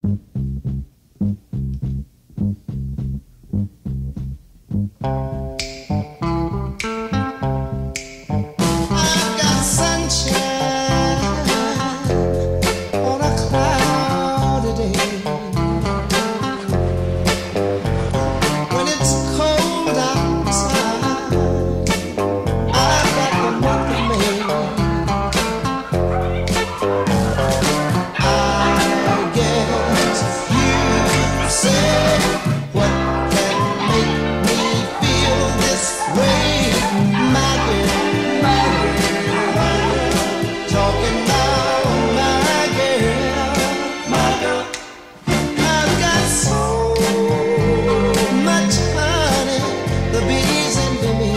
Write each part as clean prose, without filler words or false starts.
I've got sunshine on a cloudy day. When it's cold outside, I've got the month of May. I guess you say, what can make me feel this way, my girl, my girl. Talking about my girl. I've got so much honey, the bees envy me.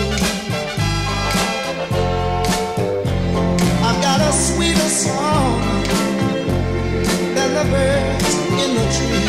I've got a sweeter song than the birds in the tree.